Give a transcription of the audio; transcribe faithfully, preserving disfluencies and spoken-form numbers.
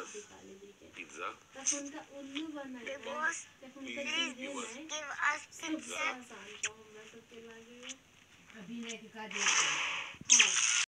pizza. Boss, please give us pizza. अभी नहीं दिखा दे।